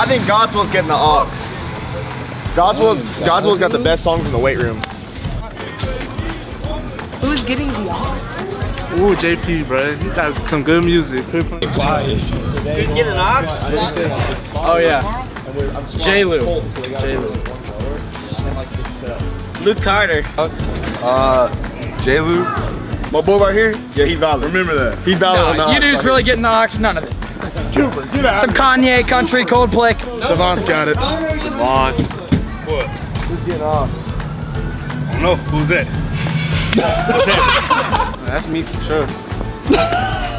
I think Godswill's getting the AUX. Godswill's got the best songs in the weight room. Who's getting the AUX? Ooh, JP, bro. He got some good music. Who's getting an AUX? Oh, yeah. J-Lou. Luke Carter. J-Lou. My boy right here, yeah, he valid. Remember that. He valid on the AUX. You dudes really getting the AUX? None of it. Cooper, get out. Some Kanye, country, Coldplay. Savant's got it. Savant. What? Who's getting AUX? I don't know. Who's that? What's that? That's me for sure.